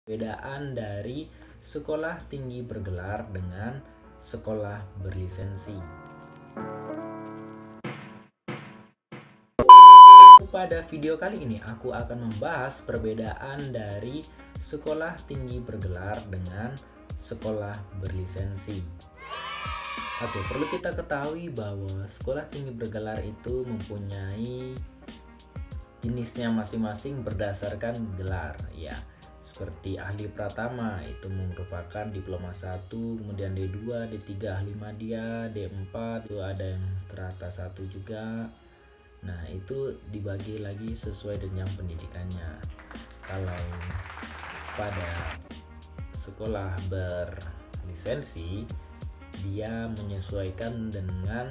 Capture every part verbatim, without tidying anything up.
Perbedaan dari sekolah tinggi bergelar dengan sekolah berlisensi. Pada video kali ini aku akan membahas perbedaan dari sekolah tinggi bergelar dengan sekolah berlisensi. Oke, perlu kita ketahui bahwa sekolah tinggi bergelar itu mempunyai jenisnya masing-masing berdasarkan gelar, ya. Seperti ahli pratama itu merupakan diploma satu, kemudian D dua, D tiga ahli madya, D empat itu ada yang strata satu juga. Nah, itu dibagi lagi sesuai dengan pendidikannya. Kalau pada sekolah berlisensi, dia menyesuaikan dengan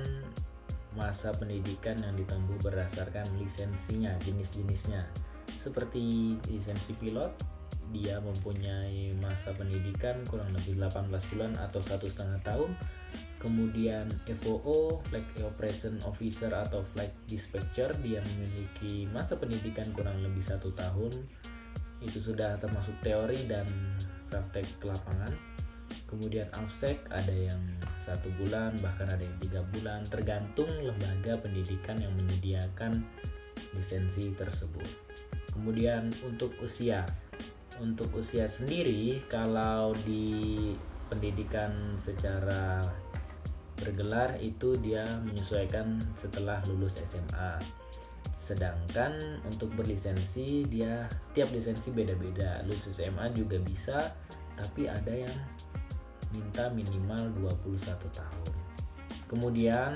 masa pendidikan yang ditempuh berdasarkan lisensinya, jenis-jenisnya. Seperti lisensi pilot, dia mempunyai masa pendidikan kurang lebih delapan belas bulan atau satu setengah tahun. Kemudian F O O, Flight Operation Officer atau Flight Dispatcher, dia memiliki masa pendidikan kurang lebih satu tahun. Itu sudah termasuk teori dan praktek ke lapangan. Kemudian AFSEC ada yang satu bulan, bahkan ada yang tiga bulan, tergantung lembaga pendidikan yang menyediakan lisensi tersebut. Kemudian untuk usia, untuk usia sendiri, kalau di pendidikan secara bergelar itu dia menyesuaikan setelah lulus S M A. Sedangkan untuk berlisensi, dia tiap lisensi beda-beda. Lulus S M A juga bisa, tapi ada yang minta minimal dua puluh satu tahun. Kemudian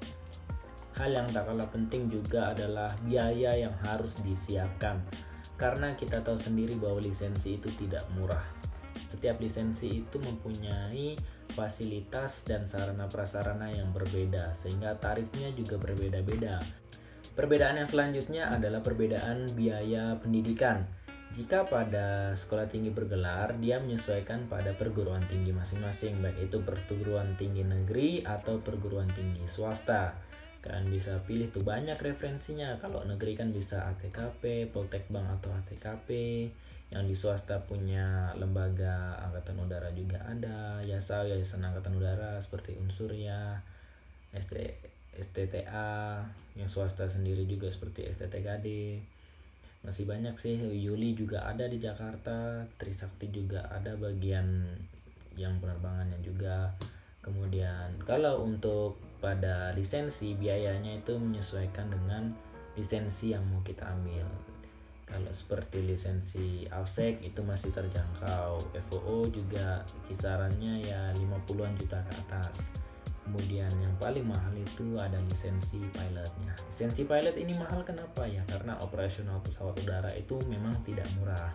hal yang tak kalah penting juga adalah biaya yang harus disiapkan, karena kita tahu sendiri bahwa lisensi itu tidak murah. Setiap lisensi itu mempunyai fasilitas dan sarana prasarana yang berbeda, sehingga tarifnya juga berbeda-beda. Perbedaan yang selanjutnya adalah perbedaan biaya pendidikan. Jika pada sekolah tinggi bergelar, dia menyesuaikan pada perguruan tinggi masing-masing, baik itu perguruan tinggi negeri atau perguruan tinggi swasta. Kalian bisa pilih tuh, banyak referensinya. Kalau negeri kan bisa A T K P, Poltekbang atau H T K P. Yang di swasta punya lembaga angkatan udara juga ada, YASA, Yayasan Angkatan Udara seperti Unsurya, S T T A. Yang swasta sendiri juga seperti S T T K D. Masih banyak sih, Yuli juga ada di Jakarta, Trisakti juga ada bagian yang penerbangannya juga. Kemudian kalau untuk pada lisensi, biayanya itu menyesuaikan dengan lisensi yang mau kita ambil. Kalau seperti lisensi AFSEC itu masih terjangkau, F O O juga kisarannya ya lima puluhan juta ke atas. Kemudian yang paling mahal itu ada lisensi pilotnya. Lisensi pilot ini mahal kenapa ya? Karena operasional pesawat udara itu memang tidak murah.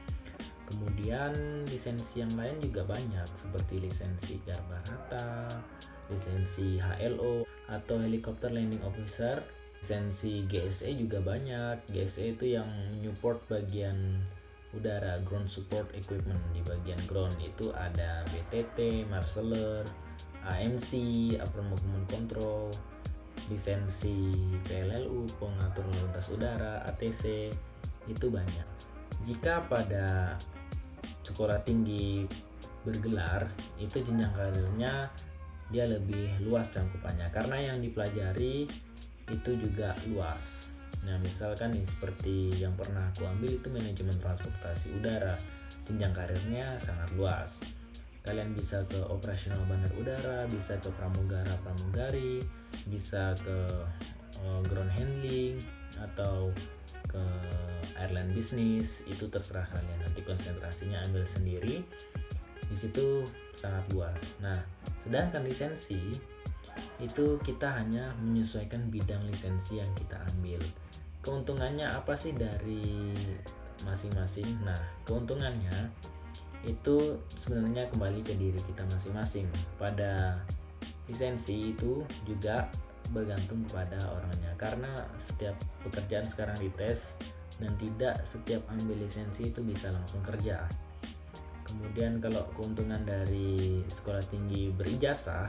Kemudian lisensi yang lain juga banyak, seperti lisensi Garbarata, lisensi H L O atau Helicopter Landing Officer. Lisensi G S E juga banyak. G S E itu yang support bagian udara, ground support equipment. Di bagian ground itu ada B T T, Marseller, A M C, Upper Movement Control, lisensi P L L U, pengatur lalu lintas udara, A T C, itu banyak. Jika pada sekolah tinggi bergelar, itu jenjang karirnya dia lebih luas cangkupannya, karena yang dipelajari itu juga luas. Nah, misalkan nih seperti yang pernah aku ambil itu manajemen transportasi udara, jenjang karirnya sangat luas. Kalian bisa ke operasional bandar udara, bisa ke pramugara pramugari, bisa ke uh, ground handling atau ke airline business. Itu terserah kalian, nanti konsentrasinya ambil sendiri. Di situ sangat luas. Nah, sedangkan lisensi itu kita hanya menyesuaikan bidang lisensi yang kita ambil. Keuntungannya apa sih dari masing-masing? Nah, keuntungannya itu sebenarnya kembali ke diri kita masing-masing. Pada lisensi itu juga bergantung kepada orangnya, karena setiap pekerjaan sekarang dites dan tidak setiap ambil lisensi itu bisa langsung kerja. Kemudian kalau keuntungan dari sekolah tinggi berijazah,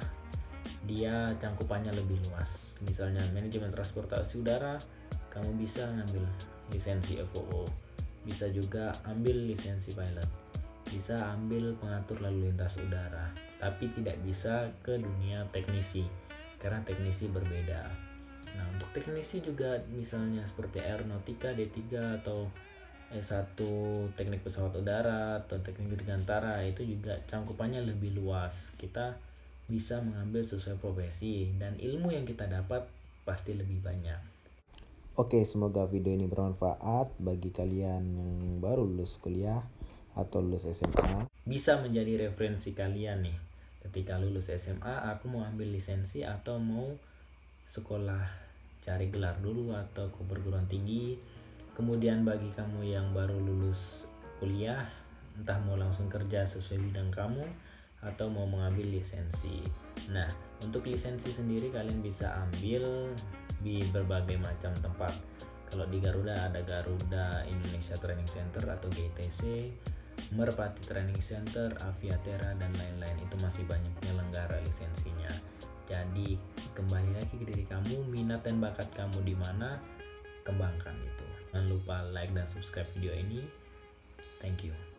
dia cangkupannya lebih luas. Misalnya manajemen transportasi udara, kamu bisa ngambil lisensi F O O, bisa juga ambil lisensi pilot. bisa ambil pengatur lalu lintas udara, tapi tidak bisa ke dunia teknisi karena teknisi berbeda. Nah, untuk teknisi juga misalnya seperti aeronautika D tiga atau S satu teknik pesawat udara atau teknik dirgantara, itu juga cangkupannya lebih luas. Kita bisa mengambil sesuai profesi dan ilmu yang kita dapat pasti lebih banyak. Oke, semoga video ini bermanfaat bagi kalian yang baru lulus kuliah atau lulus S M A. Bisa menjadi referensi kalian nih. Ketika lulus S M A, aku mau ambil lisensi atau mau sekolah cari gelar dulu atau ke perguruan tinggi. Kemudian bagi kamu yang baru lulus kuliah, entah mau langsung kerja sesuai bidang kamu atau mau mengambil lisensi. Nah, untuk lisensi sendiri kalian bisa ambil di berbagai macam tempat. Kalau di Garuda ada Garuda Indonesia Training Center atau G I T C, Merpati Training Center, Aviatera, dan lain-lain. Itu masih banyak penyelenggara lisensinya. Jadi kembali lagi ke diri kamu, minat dan bakat kamu di mana, kembangkan itu. Jangan lupa like dan subscribe video ini. Thank you.